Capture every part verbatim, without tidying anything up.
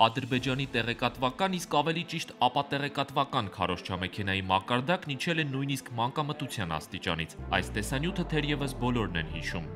Ադրբեջանի տեղեկատվական, իսկ ավելի ճիշտ ապատեղեկատվական քարոզչամեքենայի մակարդակն իջել է նույնիսկ մանկամտության աստիճանից։ Այս տեսանյութը թերևս բոլորն են հիշում։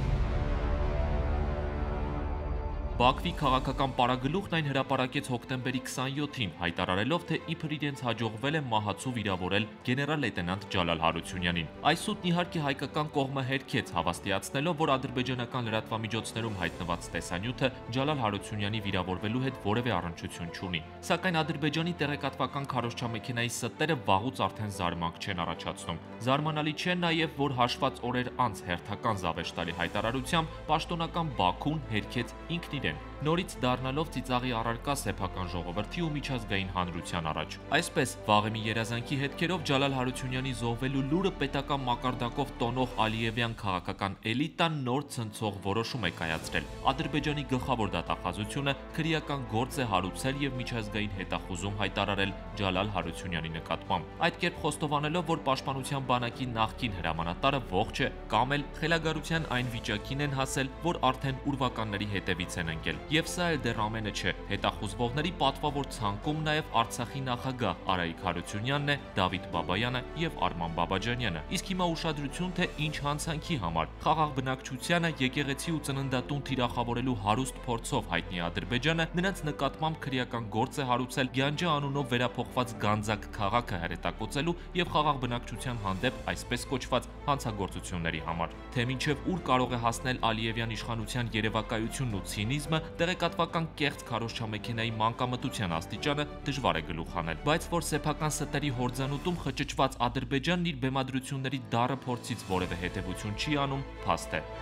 Բաքվի քաղաքական պարագլուխն այն հրապարակեց հոկտեմբերի քսանյոթին, հայտարարելով, թե իբր իրենց հաջողվել է մահացու վիրավորել գեներալ-լեյտենանտ Ջալալ Հարությունյանին։ Այս սուտն իհարկե հայկական կողմը հերքեց, հավաստիացնելով, որ ադրբեջանական լրատվամիջոցներում հայտնված տեսանյութը Ջալալ Հարությունյանի վիրավորվելու հետ որևէ առնչություն չունի։ Սակայն Ադրբեջանի տեղեկատվական քարոզչամեքենայի ստերը վաղուց արդեն զարմանք չեն առաջացնում։ Զարմանալի չէ նաև, որ հաշված օրեր անց հերթական զավեշտալի հայտարարությամբ պաշտոնական Բաքուն հերքեց ինքն իրեն, նորից դառնալով ծիծաղի առարկա սեփական ժողովրդի ու միջազգային հանրության առաջ։ Այսպես, վաղեմի երազանքի հետքերով Ջալալ Հարությունյանի զոհվելու լուրը պետական մակարդակով տոնող ալիևյան քաղաքական էլիտան նոր ցնցող որոշում է կայացրել։ Ադրբեջանի գլխավոր դատախազությունը քրեական գործ է հարուցել եւ միջազգային հետախուզում հայտարարել Ջալալ Հարությունյանի նկատմամբ։ Այդ կերպ խոստովանելով, որ Պաշտպանության բանակի նախկին հրամանատարը ողջ է կամ էլ խելագարության այն վիճակին են հասել, որ արդեն ուրվականների հետևից են ընկել։ Եվ սա էլ դեռ ամենը չէ։ Հետախուզվողների պատվավոր ցանկում նաև Արցախի նախագահ Արայիկ Հարությունյանն է, Դավիթ Բաբայանը եւ Արման Բաբաջանյանը։ Իսկ հիմա ուշադրություն, թե ինչ հանցանքի համար։ Խաղաղ բնակչությանը եկեղեցի ու ծննդատուն թիրախավորելու հարուստ փորձով հայտնի Ադրբեջանը նրանց նկատմամբ քրեական գործ է հարուցել Գյանջա անունով վերափոխված Գանձակ քաղաքը հրետակոծելու եւ խաղաղ բնակչության հանդեպ այսպես կոչված հանցագործությունների համար։ Թե մինչեւ ուր կարող է հասնել Ալիևյան իշխանության երևակայությունն ու ցինիզմը, տեղեկատվական կեղծ քարոզչամեքենայի մանկամտության աստիճանը դժվար է գլուխ հանել, բայց որ սեփական ստերի հորձանուտում խճճված Ադրբեջանն իր բեմադրությունների դառը փորձից որևէ հետևություն չի անում, փաստ է։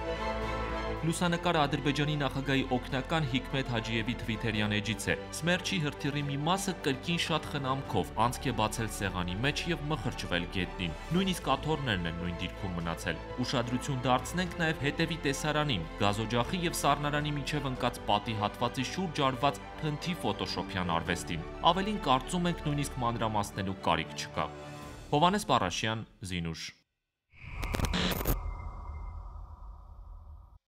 Լուսանկարը Ադրբեջանի նախագահի օգնական Հիկմետ Հաջիևի թվիթերյան էջից է։ Սմերչի հրթիռի մի մասը կրկին շատ խնամքով անցք է բացել սեղանի մեջ եւ մխրճվել գետնին։ Նույնիսկ աթոռներն են նույն դիրքում մնացել։ Ուշադրություն դարձնենք նաեւ հետևի տեսարանին՝ գազօջախի եւ սառնարանի միջև ընկած պատի հատվածի շուրջ արված փնթի ֆոտոշոփյան արվեստին։ Ավելին կարծում ենք նույնիսկ մանրամասնելու կարիք չկա։ Հովհաննես Պարաշյան, Զինուժ։